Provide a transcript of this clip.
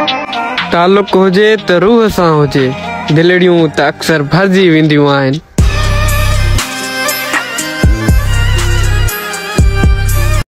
तालुक हुजे त रूह सां हुजे, दिलड़ियूं त अक्सर भरिजी वेंदियूं आहिनि।